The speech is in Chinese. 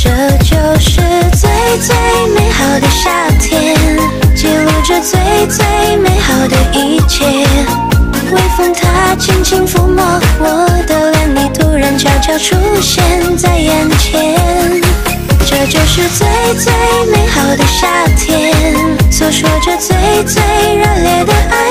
这就是最最美好的夏天，记录着最最美好的一切。微风它轻轻抚摸我的脸，你突然悄悄出现在眼前。这就是最最美好的夏天，诉说着最最热烈的爱。